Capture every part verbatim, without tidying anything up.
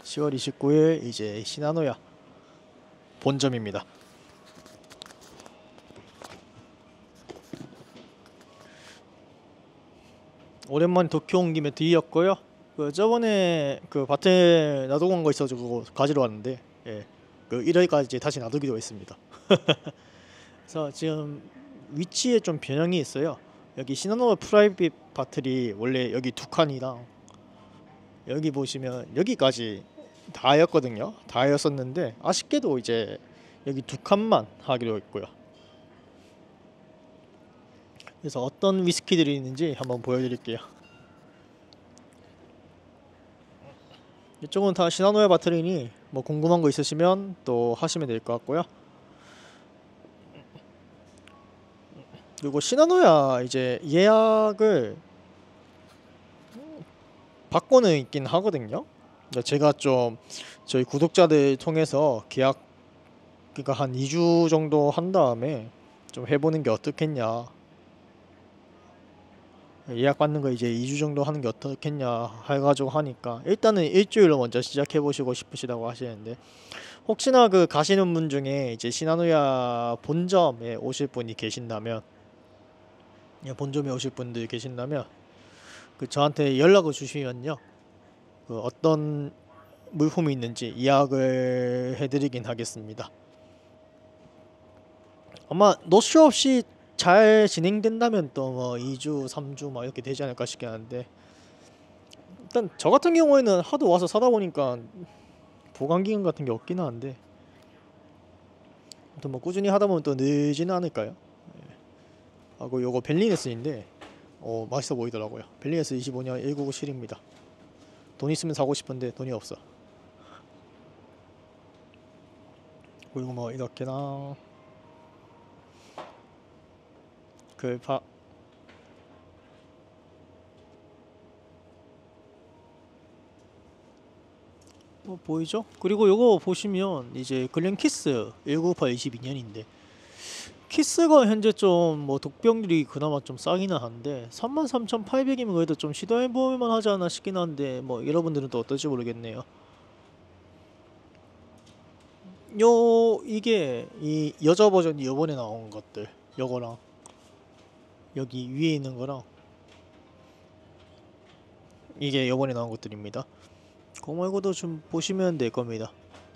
시월 이십구일 이제 시나노야 본점입니다. 오랜만에 도쿄 온 김에 들렸고요. 그 저번에 그 밭에 놔두고 간 거 있어가지고 그거 가지러 왔는데, 예, 그 일월까지 다시 놔두기로 했습니다. 그래서 지금 위치에 좀 변형이 있어요. 여기 시나노와 프라이빗 바틀이 원래 여기 두 칸이랑 여기 보시면 여기까지 다였거든요. 다였었는데 아쉽게도 이제 여기 두 칸만 하기로 했고요. 그래서 어떤 위스키들이 있는지 한번 보여드릴게요. 이쪽은 다 시나노야 바틀이니 뭐 궁금한 거 있으시면 또 하시면 될 것 같고요. 그리고 시나노야 이제 예약을 받고는 있긴 하거든요. 제가 좀 저희 구독자들 통해서 계약, 그러니까 한 이 주 정도 한 다음에 좀 해보는 게 어떻겠냐, 예약 받는 거 이제 이 주 정도 하는 게 어떻겠냐 해가지고 하니까 일단은 일주일로 먼저 시작해 보시고 싶으시다고 하시는데, 혹시나 그 가시는 분 중에 이제 시나노야 본점에 오실 분이 계신다면, 본점에 오실 분들 계신다면 그 저한테 연락을 주시면요, 그 어떤 물품이 있는지 예약을 해드리긴 하겠습니다. 아마 노쇼 없이 잘 진행된다면 또 뭐 이 주, 삼 주 막 이렇게 되지 않을까 싶긴 한데, 일단 저 같은 경우에는 하도 와서 사다 보니까 보관 기간 같은 게 없기는 한데, 또 뭐 꾸준히 하다 보면 또 늘지는 않을까요? 하고 요거 벨리네스인데 어 맛있어 보이더라고요. 벨리네스 이십오 년 천구백구십칠입니다. 돈 있으면 사고 싶은데 돈이 없어. 그리고 뭐 이렇게나 글파, 뭐 보이죠? 그리고 요거 보시면 이제 글렌키스 천구백구십팔 이십이 년인데 키스가 현재 좀 뭐 독병들이 그나마 좀 싸기는 한데 삼만 삼천팔백이면 그래도 좀 시도해볼만 하지 않나 싶긴 한데, 뭐 여러분들은 또 어떨지 모르겠네요. 요 이게 이 여자 버전이 요번에 나온 것들, 요거랑 여기 위에 있는 거랑 이게 요번에 나온 것들입니다. 그거 말고도 좀 보시면 될 겁니다.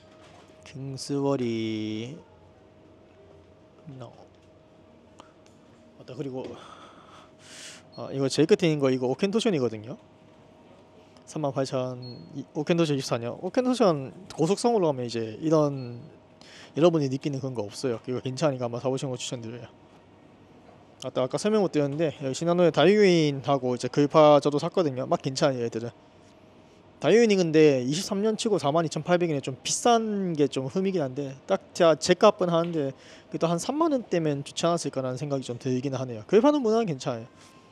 킹스월이 나 맞다. 그리고 아, 이거 제일 끝에 있는 거 이거 오켄토션이거든요. 삼만 팔천 오켄토션 이십사 년. 오켄토션 고속성으로 가면 이제 이런 여러분이 느끼는 그런 거 없어요. 이거 괜찮으니까 한번 사보시는 거 추천드려요. 아까 아까 설명 못 드렸는데 여기 시나노에 다이유인하고 이제 글파 저도 샀거든요. 막 괜찮아요 얘들은. 다이유인이 근데 이십삼 년 치고 사만 이천팔백 원에 좀 비싼 게 좀 흠이긴 한데, 딱 제가 제 값은 하는데 그래도 한 삼만 원대면 좋지 않았을까라는 생각이 좀 들긴 하네요. 글파는 무난히 괜찮아요.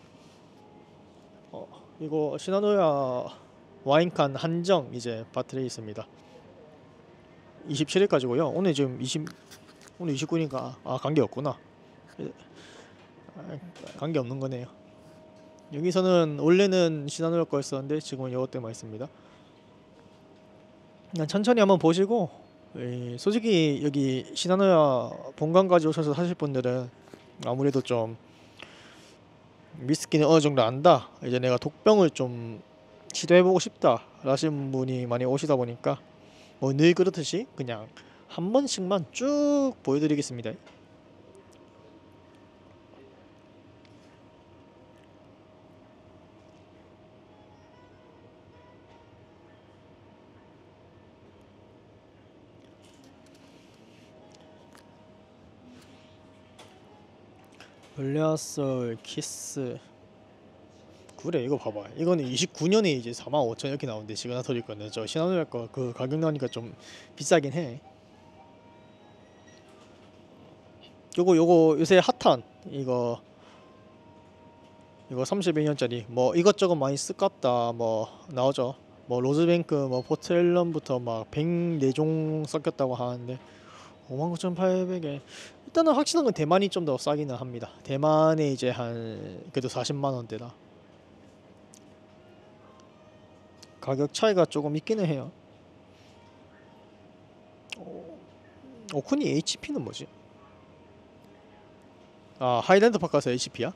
어, 이거 시나노야 와인칸 한정 이제 바틀에 있습니다. 이십칠 일까지고요. 오늘 지금 이십 오늘 이십구 일이니까 아 관계 없구나. 아, 관계 없는 거네요. 여기서는 원래는 시나노야 거였었는데 지금은 이것 때문에 있습니다. 그냥 천천히 한번 보시고, 에, 솔직히 여기 시나노야 본관까지 오셔서 사실 분들은 아무래도 좀 위스키는 어느 정도 안다, 이제 내가 독병을 좀 시도해보고 싶다 라신 분이 많이 오시다 보니까 뭐 늘 그렇듯이 그냥 한 번씩만 쭉 보여드리겠습니다. 블레아솔 키스, 그래 이거 봐봐. 이거는 이십구 년에 이제 사만 오천 이렇게 나오는데 시그나터리 거는 저 시나노야 거 그 가격 나오니까 좀 비싸긴 해. 요거 요거 요새 핫한 이거 이거 삼십일 년짜리 뭐 이것저것 많이 쓱같다 뭐 나오죠. 뭐 로즈뱅크 뭐 포트앨런부터 막 백사 종 섞였다고 하는데 오만 구천팔백 원. 일단은 확실한 건 대만이 좀 더 싸기는 합니다. 대만에 이제 한 그래도 사십만 원대다. 가격 차이가 조금 있기는 해요. 오쿠니 에이치피는 뭐지? 아 하이랜드 파크 가서 에이치피야?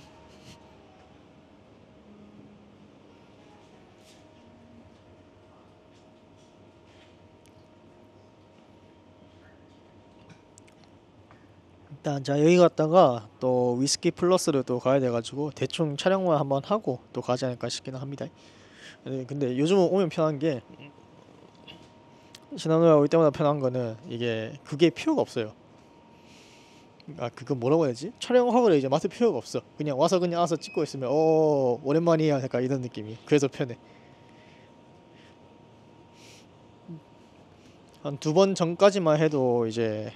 일단 자 여기 갔다가 또 위스키 플러스를 또 가야 돼가지고 대충 촬영만 한번 하고 또 가지 않을까 싶기는 합니다. 네, 근데 요즘은 오면 편한 게 신한우야 올 때마다 편한 거는 이게 그게 필요가 없어요. 아 그거 뭐라고 해야지? 촬영하고 이제 맡을 필요가 없어. 그냥 와서 그냥 와서 찍고 있으면 어 오랜만이야 약간 이런 느낌이. 그래서 편해. 한 두 번 전까지만 해도 이제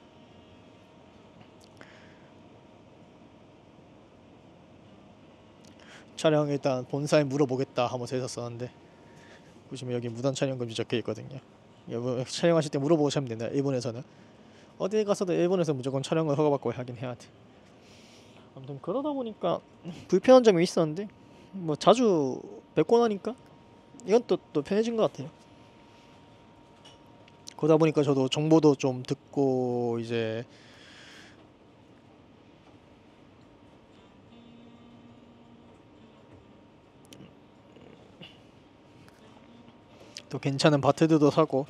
촬영 일단 본사에 물어보겠다 하면서 했었었는데 보시면 여기 무단 촬영 금지 적혀 있거든요. 여러분 촬영하실 때 물어보시면 된다. 일본에서는 어디 가서도 일본에서 무조건 촬영을 허가받고 하긴 해야 돼. 아무튼 그러다 보니까 불편한 점이 있었는데 뭐 자주 뵙고 나니까 이건 또 또 편해진 것 같아요. 그러다 보니까 저도 정보도 좀 듣고 이제 또 괜찮은 바트들도 사고,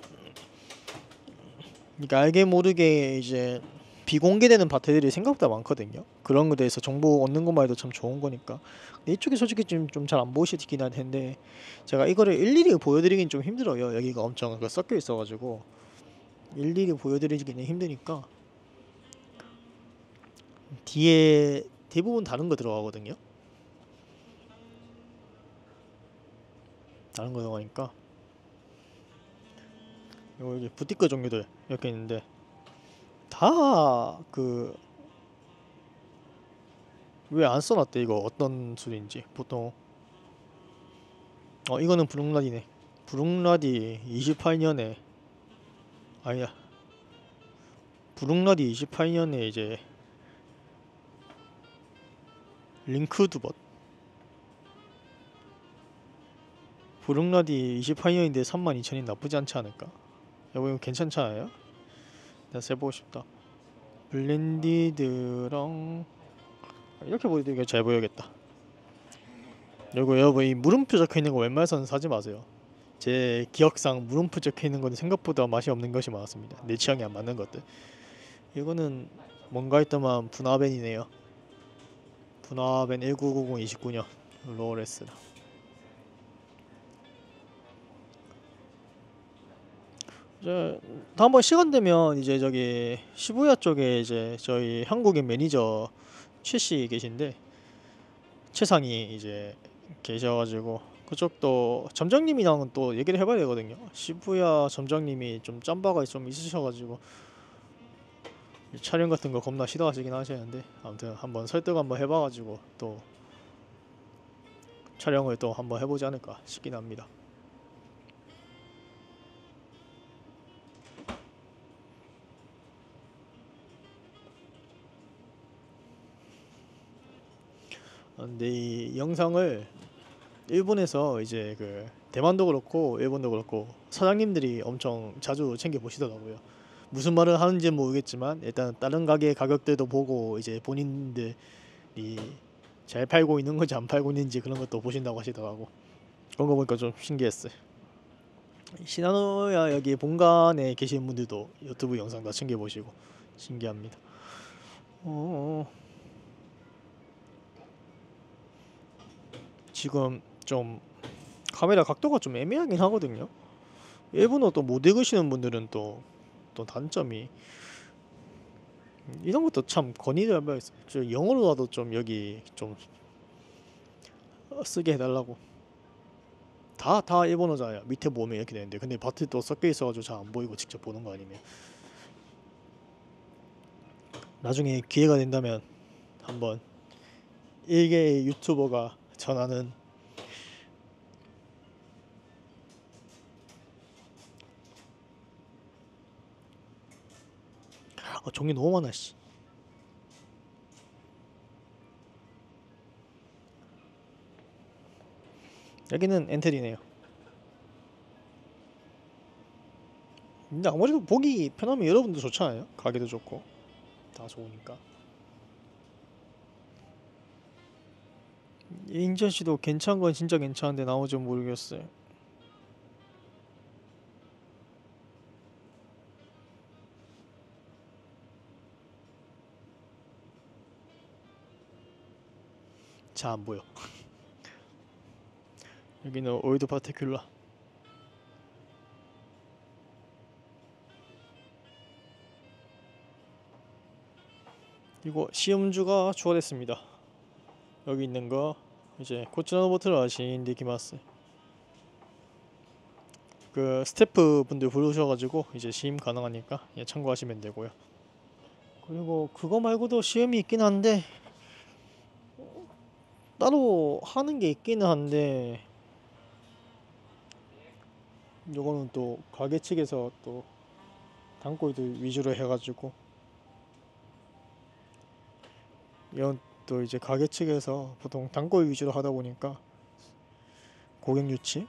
그러니까 알게 모르게 이제 비공개되는 바트들이 생각보다 많거든요. 그런 거에 대해서 정보 얻는 것만 해도 참 좋은 거니까. 근데 이쪽이 솔직히 좀 좀 잘 안 보이시긴 할 텐데 제가 이거를 일일이 보여드리긴 좀 힘들어요. 여기가 엄청 그 섞여 있어가지고 일일이 보여드리기는 힘드니까 뒤에 대부분 다른 거 들어가거든요. 다른 거 들어가니까 요 여기 부티크 종류들 이렇게 있는데 다 그 왜 안 써놨대 이거 어떤 술인지. 보통 어 이거는 브룩라디네. 브룩라디 이십팔 년에 아니야 브룩라디 이십팔 년에 이제 링크두벗 브룩라디 이십팔 년인데 삼만 이천 원 나쁘지 않지 않을까? 여보 이거 괜찮잖아요? 내가 세보고 싶다. 블렌디드랑 이렇게 보여드리니까 잘 보여야겠다. 그리고 여러분 이 물음표 적혀있는 거 웬만해서는 사지 마세요. 제 기억상 물음표 적혀있는 건 생각보다 맛이 없는 것이 많았습니다. 내 취향이 안 맞는 것들. 이거는 뭔가 했더만 분화벤이네요. 분화벤 천구백구십 이십구 년 로레스라. 이제 다음번 시간 되면 이제 저기 시부야 쪽에 이제 저희 한국인 매니저 최씨 계신데 최상이 이제 계셔가지고 그쪽도 점장님이랑은 또 얘기를 해봐야 되거든요. 시부야 점장님이 좀 짬바가 좀 있으셔가지고 촬영 같은 거 겁나 싫어하시긴 하시는데 아무튼 한번 설득 한번 해봐가지고 또 촬영을 또 한번 해보지 않을까 싶긴 합니다. 근데 이 영상을 일본에서 이제 그 대만도 그렇고 일본도 그렇고 사장님들이 엄청 자주 챙겨 보시더라고요. 무슨 말을 하는지 모르겠지만 일단 다른 가게 가격대도 보고 이제 본인들이 잘 팔고 있는 건지 안 팔고 있는지 그런 것도 보신다고 하시더라고. 그런 거 보니까 좀 신기했어요. 시나노야 여기 본관에 계신 분들도 유튜브 영상 다 챙겨 보시고 신기합니다. 어, 지금 좀 카메라 각도가 좀 애매하긴 하거든요. 일본어 또 못 읽으시는 분들은 또 또 단점이 이런 것도 참 건의를 해봐야겠어. 저 영어로라도 좀 여기 좀 쓰게 해달라고. 다 다 일본어잖아요. 밑에 보면 이렇게 되는데 근데 바트 또 섞여 있어가지고 잘 안 보이고 직접 보는 거 아니면. 나중에 기회가 된다면 한번 일개의 유튜버가 전하는 아 종이 너무 많아 씨. 여기는 엔트리네요. 근데 아무래도 보기 편하면 여러분도 좋잖아요. 가게도 좋고 다 좋으니까. 인전 씨도 괜찮은 건 진짜 괜찮은데 나머지 모르겠어요. 잘 안 보여. 여기는 오일드 파티큘라. 이거 시험주가 추가됐습니다. 여기 있는 거 이제 고치나노 버틀 아신 데키마스. 그 스태프 분들 부르셔가지고 이제 시임 가능하니까 예, 참고하시면 되고요. 그리고 그거 말고도 시험이 있긴 한데 따로 하는 게 있기는 한데 요거는 또 가게 측에서 또 단골들 위주로 해가지고 이건 또 이제 가게 측에서 보통 단골 위주로 하다 보니까 고객 유치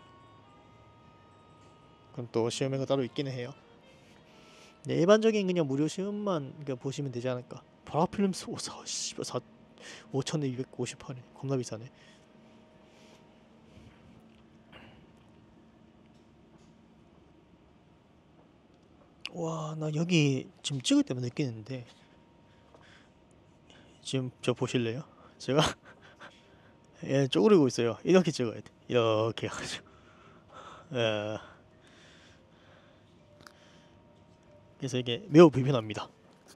그건 또 시험회가 따로 있기는 해요. 네, 일반적인 그냥 무료 시험만 그냥 보시면 되지 않을까. 파라필름스 오사 씨발 사 오천이백오십팔 원 겁나 비싸네. 와, 나 여기 지금 찍을 때만 느끼는데 지금 저 보실래요? 제가 예 쪼그리고 있어요. 이렇게 찍어야 돼. 이렇게 해가지고 예. 그래서 이게 매우 불편합니다.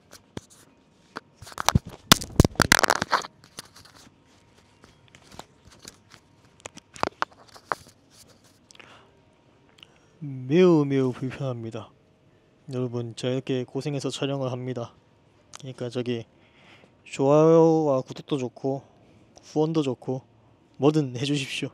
매우 매우 불편합니다. 여러분 저 이렇게 고생해서 촬영을 합니다. 그러니까 저기 좋아요와 구독도 좋고 후원도 좋고 뭐든 해주십시오.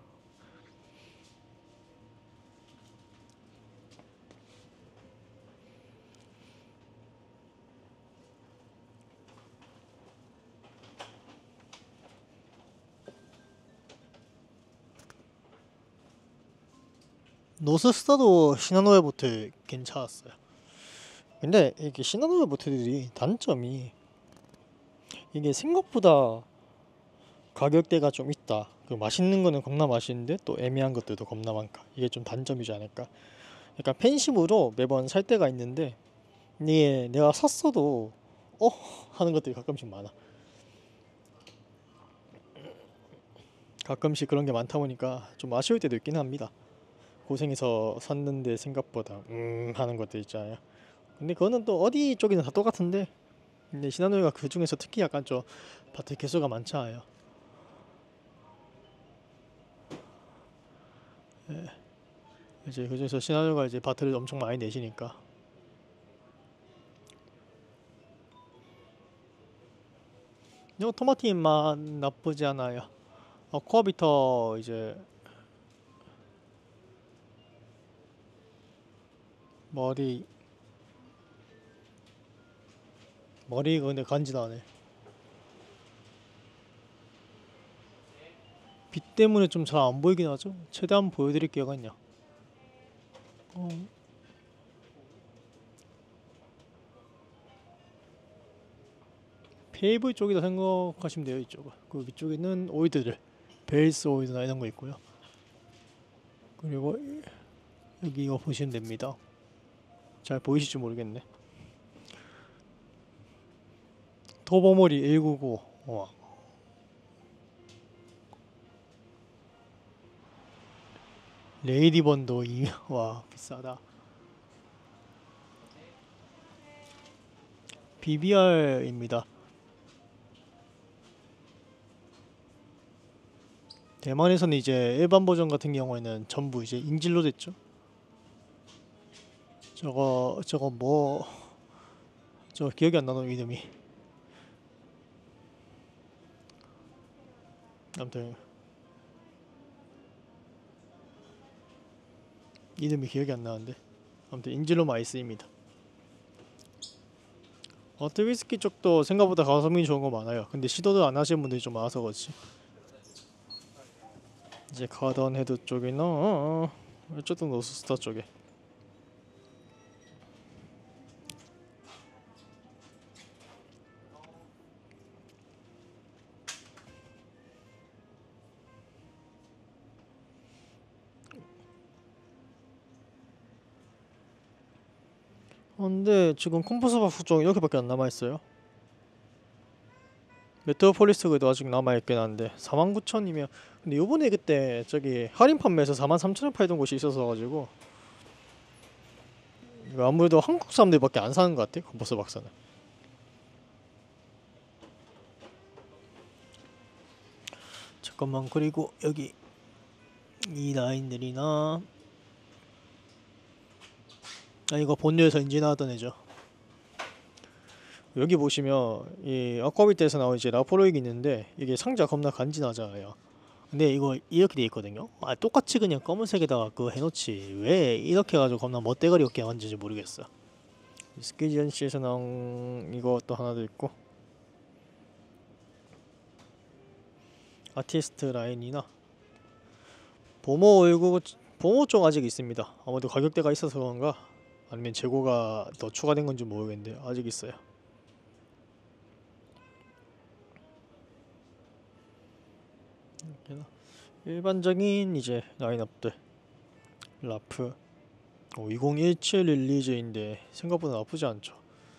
노스스타도 시나노의 보트 괜찮았어요. 근데 이게 시나노의 보트들이 단점이 이게 생각보다 가격대가 좀 있다. 그 맛있는 거는 겁나 맛있는데 또 애매한 것들도 겁나 많다. 이게 좀 단점이지 않을까. 약간 팬심으로 매번 살 때가 있는데 이게 내가 샀어도 어 하는 것들이 가끔씩 많아. 가끔씩 그런 게 많다 보니까 좀 아쉬울 때도 있긴 합니다. 고생해서 샀는데 생각보다 음 하는 것들 있잖아요. 근데 그거는 또 어디 쪽이나 다 똑같은데 근데 시나노이가 그 중에서 특히 약간 좀 바트 개수가 많잖아요. 예. 이제 그 중에서 시나노이가 이제 바트를 엄청 많이 내시니까 이거 토마티 맛 나쁘지 않아요. 어, 코어비터 이제 머리 머리가 근데 간지나네. 빛 때문에 좀 잘 안 보이긴 하죠. 최대한 보여드릴게요 그냥. 어. 페이블 쪽이다 생각하시면 돼요. 이쪽은. 그 위쪽에는 오이드들 베이스 오이드나 이런 거 있고요. 그리고 여기 이거 보시면 됩니다. 잘 보이실지 모르겠네. 터보머리 일구구. 와. 레이디번도 이 와 비싸다. 비비알입니다. 대만에서는 이제 일반 버전 같은 경우에는 전부 이제 인질로 됐죠. 저거 저거 뭐 저 기억이 안 나는 이름이. 아무튼 이름이 기억이 안 나는데 아무튼 인질로 많이 쓰입니다. 어트 위스키 쪽도 생각보다 가성비 좋은 거 많아요. 근데 시도를 안 하시는 분들이 좀 많아서 그렇지. 이제 가던 헤드 쪽이나 어쨌든 노스스타 쪽에 근데 지금 컴퍼스 박스 쪽 이렇게밖에 안 남아있어요. 메트로폴리스 그래도 아직 남아있긴 한데 사만 구천이면, 근데 요번에 그때 저기 할인 판매에서 사만 삼천 원 팔던 곳이 있어서 가지고 이거 아무래도 한국 사람들밖에 안 사는 것 같아, 컴퍼스 박스는. 잠깐만, 그리고 여기 이 라인들이나, 아 이거 본류에서 인지나왔던 애죠. 여기 보시면 이 아쿠아비트에서 나온 이제 라포로익이 있는데 이게 상자 겁나 간지나잖아요. 근데 이거 이렇게 돼 있거든요. 아 똑같이 그냥 검은색에다가 그거 해놓지 왜 이렇게 해가지고 겁나 멋대가리 없게 만드는지 모르겠어. 스키지언시에서 나온 이것도 하나 더 있고, 아티스트 라인이나 보모 얼굴, 보모 쪽 아직 있습니다. 아무래도 가격대가 있어서 그런가 아니면 재고가 더 추가된 건지 모르겠는데 아직 있어요. 일반적인 이제 라인업들 라프 오, 이천십칠 릴리즈인데 생각보다 나쁘지 않죠.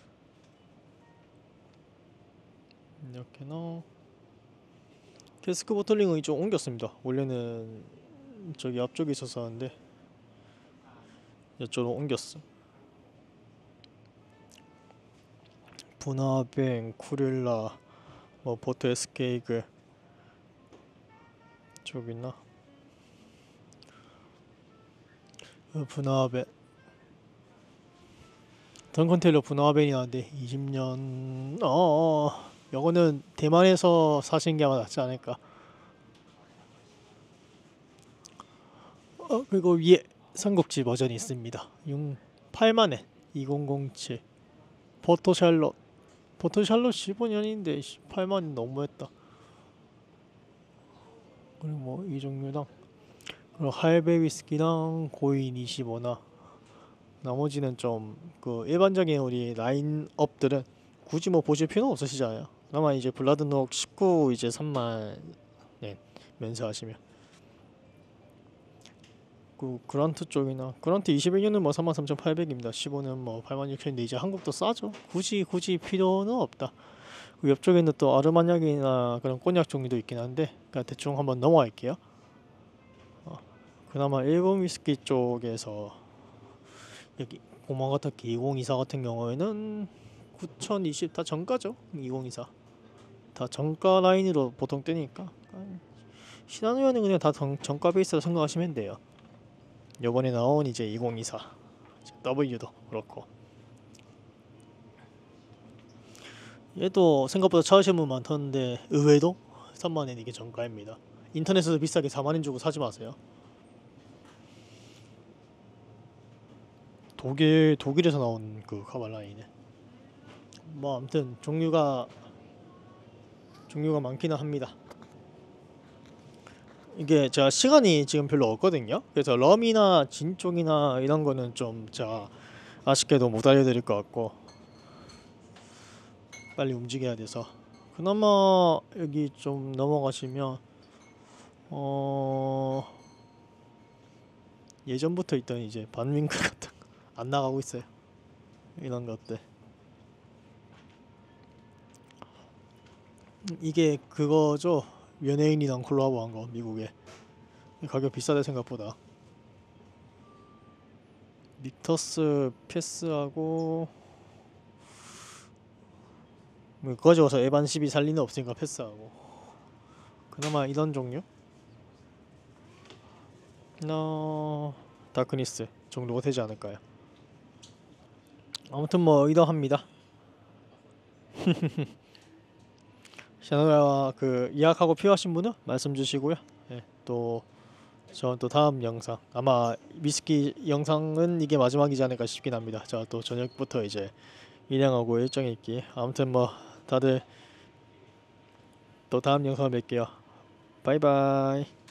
이렇게나 캐스크 보틀링은 이쪽 옮겼습니다. 원래는 저기 앞쪽에 있었었는데 이쪽으로 옮겼어. 분화뱅, 쿠릴라, 뭐 보트 에스케이그 쪽 있나? 분화벤 던컨테일러 분화벤이 나왔는데 이십 년 어, 어 요거는 대만에서 사신 게 아마 낫지 않을까. 어 그리고 위에 삼국지 버전이 있습니다. 팔만엔 이천칠 포토샬롯 포토샬롯 십오 년인데 팔만이 너무했다. 그리고 뭐 이 종류랑 그리고 할배 위스키랑 고인 이십오나 나머지는 좀 그 일반적인 우리 라인업들은 굳이 뭐 보실 필요는 없으시잖아요. 아마 이제 블라드녹 십구 이제 삼만 네 면세하시면 그 그란트 쪽이나 그란트 이십일 년은 뭐 삼만 삼천팔백입니다. 십오는 뭐 팔만 육천인데 이제 한국도 싸죠. 굳이 굳이 필요는 없다. 그 옆쪽에는 또 아르마냥이나 그런 꼬냑 종류도 있긴 한데 그냥 대충 한번 넘어갈게요. 어, 그나마 일본 위스키 쪽에서 여기 고마가타키 이천이십사 같은 경우에는 구천이십 다 정가죠. 이천이십사 다 정가 라인으로 보통 뜨니까 시나누야는 그냥 다 정, 정가 베이스로 생각하시면 돼요. 요번에 나온 이제 이천이십사 W도 그렇고 얘도 생각보다 찾으시는 분 많던데 의외로 삼만엔 이게 정가입니다. 인터넷에서 비싸게 사만엔 주고 사지 마세요. 독일 독일에서 나온 그 카발라인에 뭐 아무튼 종류가 종류가 많기는 합니다. 이게 제가 시간이 지금 별로 없거든요. 그래서 럼이나 진 쪽이나 이런 거는 좀 제가 아쉽게도 못 알려드릴 것 같고 빨리 움직여야 돼서. 그나마 여기 좀 넘어가시면 어 예전부터 있던 이제 반윙크 같은 거 안 나가고 있어요. 이런 것들 이게 그거죠. 연예인이랑 콜라보한 거 미국에. 가격 비싸대 생각보다. 믹터스 패스하고 뭐 그거 가져와서 에반 십이 살 리는 없으니까 패스하고. 그나마 이런 종류? 어... 다크니스 정도가 되지 않을까요? 아무튼 뭐 이러합니다. 샤노야 그 예약하고 필요하신 분은 말씀 주시고요. 네, 또 저는 또 다음 영상 아마 위스키 영상은 이게 마지막이지 않을까 싶긴 합니다. 저 또 저녁부터 이제 일양하고 일정이 있기. 아무튼 뭐 다들 또 다음 영상을 뵐게요. 바이바이.